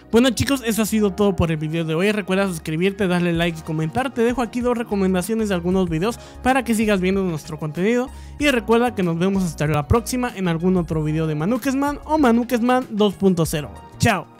Bueno chicos, eso ha sido todo por el video de hoy. Recuerda suscribirte, darle like y comentar. Te dejo aquí 2 recomendaciones de algunos videos para que sigas viendo nuestro contenido. Y recuerda que nos vemos hasta la próxima en algún otro video de Manukesman o Manukesman 2.0. Chao.